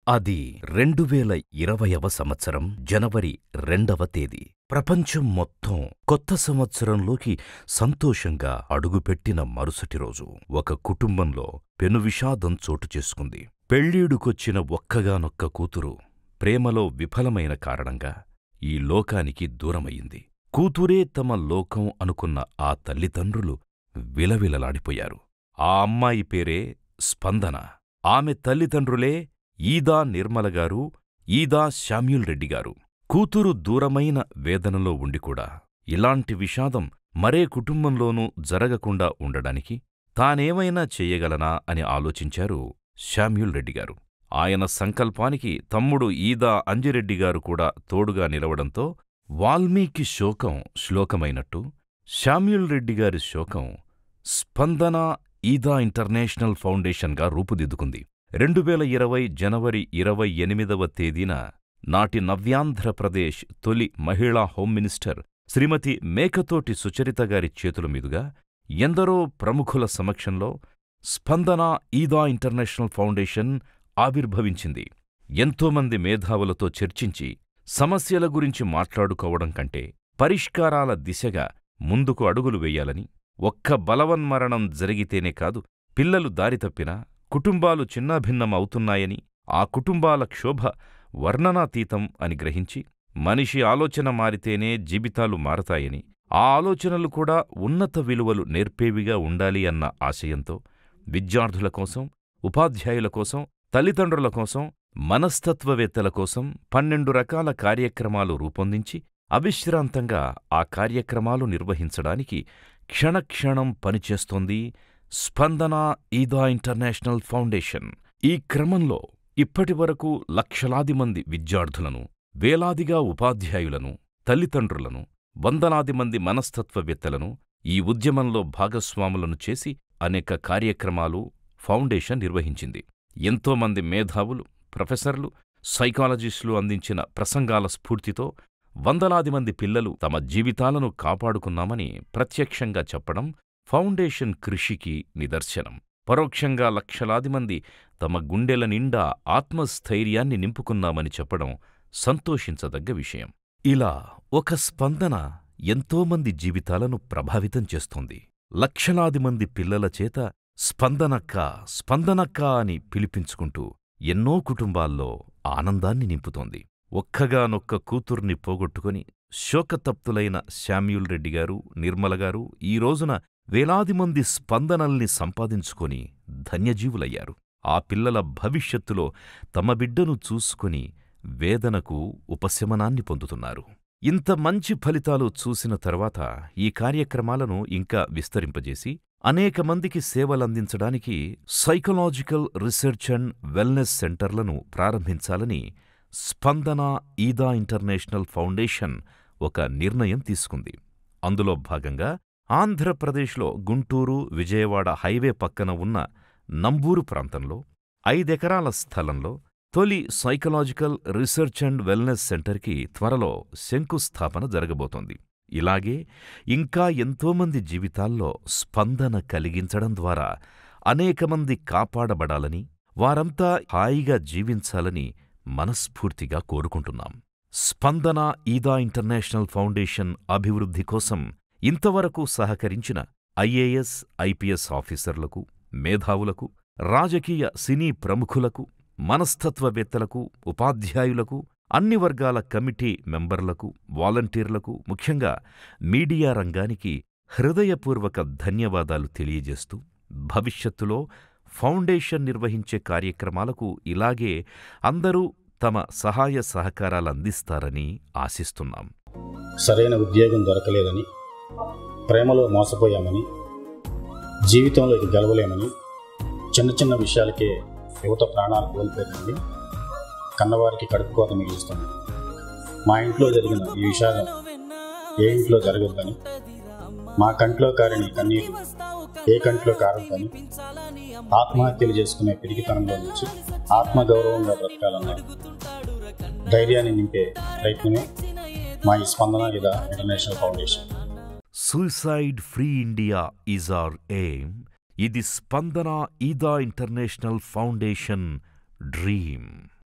అది 2020వ సంవత్సరం జనవరి 2వ తేదీ. ప్రపంచం మొత్తం కొత్త సంవత్సరంలోకి సంతోషంగా అడుగుపెట్టిన మరుసటి రోజు ఒక కుటుంబంలో పెనువిషాదం చోటు చేసుకుంది. పెళ్ళీడుకొచ్చిన ఒక్కగానొక్క కూతురు ప్రేమలో విఫలమైన కారణంగా ఈ లోకానికి దూరమయ్యింది. కూతురే తమ లోకం అనుకున్న ఆ తల్లిదండ్రులు విలవిలలాడిపోయారు. ఆ అమ్మాయి పేరే స్పందన. ఆమె తల్లిదండ్రులే ఈదా నిర్మలగారు, ఈదా శామ్యూల్ రెడ్డిగారు. కూతురు దూరమైన వేదనలో ఉండికూడా ఇలాంటి విషాదం మరే కుటుంబంలోనూ జరగకుండా ఉండడానికి తానేమైనా చెయ్యగలనా అని ఆలోచించారు శామ్యూల్ రెడ్డిగారు. ఆయన సంకల్పానికి తమ్ముడు ఈదా అంజిరెడ్డిగారు కూడా తోడుగా నిలవడంతో వాల్మీకి శోకం శ్లోకమైనట్టు శామ్యూల్ రెడ్డిగారి శోకం స్పందన ఈదా ఇంటర్నేషనల్ ఫౌండేషన్గా రూపుదిద్దుకుంది. 2020 జనవరి 28వ తేదీన నాటి నవ్యాంధ్రప్రదేశ్ తొలి మహిళా హోం మినిస్టర్ శ్రీమతి మేకతోటి సుచరితగారి చేతుల మీదుగా ఎందరో ప్రముఖుల సమక్షంలో స్పందన ఈదా ఇంటర్నేషనల్ ఫౌండేషన్ ఆవిర్భవించింది. ఎంతోమంది మేధావులతో చర్చించి సమస్యల గురించి మాట్లాడుకోవడం కంటే పరిష్కారాల దిశగా ముందుకు అడుగులు వేయాలని, ఒక్క బలవన్మరణం జరిగితేనే కాదు, పిల్లలు దారితప్పినా కుటుంబాలు చిన్నాభిన్నం అవుతున్నాయని, ఆ కుటుంబాల క్షోభ వర్ణనాతీతం అని గ్రహించి మనిషి ఆలోచన మారితేనే జీవితాలు మారతాయని, ఆ ఆలోచనలు కూడా ఉన్నత విలువలు నేర్పేవిగా ఉండాలి అన్న ఆశయంతో విద్యార్థుల కోసం, ఉపాధ్యాయుల కోసం, తల్లిదండ్రుల కోసం, మనస్తత్వవేత్తల కోసం 12 రకాల కార్యక్రమాలు రూపొందించి అవిశ్రాంతంగా ఆ కార్యక్రమాలు నిర్వహించడానికి క్షణక్షణం పనిచేస్తోంది స్పందన ఈదా ఇంటర్నేషనల్ ఫౌండేషన్. ఈ క్రమంలో ఇప్పటివరకు లక్షలాది మంది విద్యార్థులను, వేలాదిగా ఉపాధ్యాయులను, తల్లిదండ్రులను, వందలాది మంది మనస్తత్వవేత్తలను ఈ ఉద్యమంలో భాగస్వాములను చేసి అనేక కార్యక్రమాలు ఫౌండేషన్ నిర్వహించింది. ఎంతోమంది మేధావులు, ప్రొఫెసర్లు, సైకాలజిస్టులు అందించిన ప్రసంగాల స్ఫూర్తితో వందలాది మంది పిల్లలు తమ జీవితాలను కాపాడుకున్నామని ప్రత్యక్షంగా చెప్పడం ఫౌండేషన్ కృషికి నిదర్శనం. పరోక్షంగా లక్షలాది మంది తమ గుండెల నిండా ఆత్మస్థైర్యాన్ని నింపుకున్నామని చెప్పడం సంతోషించదగ్గ విషయం. ఇలా ఒక స్పందన ఎంతోమంది జీవితాలను ప్రభావితం చేస్తోంది. లక్షలాది మంది పిల్లల చేత స్పందనక్కా, స్పందనక్కా అని పిలిపించుకుంటూ ఎన్నో కుటుంబాల్లో ఆనందాన్ని నింపుతోంది. ఒక్కగానొక్క కూతుర్ని పోగొట్టుకుని శోకతప్తులైన శామ్యూల్ రెడ్డిగారు, నిర్మలగారు ఈ రోజున వేలాది మంది స్పందనల్ని సంపాదించుకొని ధన్యజీవులయ్యారు. ఆ పిల్లల భవిష్యత్తులో తమ బిడ్డను చూసుకుని వేదనకు ఉపశమనాన్ని పొందుతున్నారు. ఇంత మంచి ఫలితాలు చూసిన తర్వాత ఈ కార్యక్రమాలను ఇంకా విస్తరింపజేసి అనేక మందికి సేవలందించడానికి సైకలాజికల్ రీసెర్చ్ అండ్ వెల్నెస్ సెంటర్లను ప్రారంభించాలని స్పందన ఈదా ఇంటర్నేషనల్ ఫౌండేషన్ ఒక నిర్ణయం తీసుకుంది. అందులో భాగంగా ఆంధ్రప్రదేశ్లో గుంటూరు, విజయవాడ హైవే పక్కన ఉన్న నంబూరు ప్రాంతంలో 5 ఎకరాల స్థలంలో తొలి సైకలాజికల్ రీసెర్చ్ అండ్ వెల్నెస్ సెంటర్కి త్వరలో శంకుస్థాపన జరగబోతోంది. ఇలాగే ఇంకా ఎంతోమంది జీవితాల్లో స్పందన కలిగించడం ద్వారా అనేకమంది కాపాడబడాలని, వారంతా హాయిగా జీవించాలని మనస్ఫూర్తిగా కోరుకుంటున్నాం. స్పందన ఈదా ఇంటర్నేషనల్ ఫౌండేషన్ అభివృద్ధి కోసం ఇంతవరకు సహకరించిన ఐఏఎస్, ఐపీఎస్ ఆఫీసర్లకు, మేధావులకు, రాజకీయ సినీ ప్రముఖులకు, మనస్తత్వవేత్తలకు, ఉపాధ్యాయులకు, అన్ని వర్గాల కమిటీ మెంబర్లకు, వాలంటీర్లకు, ముఖ్యంగా మీడియా రంగానికి హృదయపూర్వక ధన్యవాదాలు తెలియజేస్తూ భవిష్యత్తులో ఫౌండేషన్ నిర్వహించే కార్యక్రమాలకు ఇలాగే అందరూ తమ సహాయ సహకారాలందిస్తారని ఆశిస్తున్నాం. సరైన ఉద్యోగం దొరకలేదని, ప్రేమలో మోసపోయామని, జీవితంలోకి గెలవలేమని, చిన్న చిన్న విషయాలకే యువత ప్రాణాలు కోల్పోతుంది, కన్నవారికి కడుపుకోత మిగిలిస్తుంది. మా ఇంట్లో జరిగిన ఈ విషాదం ఏ ఇంట్లో జరగొద్దని, మా కంట్లో కారని కన్నీరు ఏ కంట్లో కారొద్దని, ఆత్మహత్యలు చేసుకునే పిరికితనంలో నుంచి ఆత్మగౌరవంగా బ్రతకాలన్న ధైర్యాన్ని నింపే ప్రయత్నమే మా ఈ Spandana Eda international foundation. Suicide free India is our aim. ఇది Spandana Eda international foundation dream.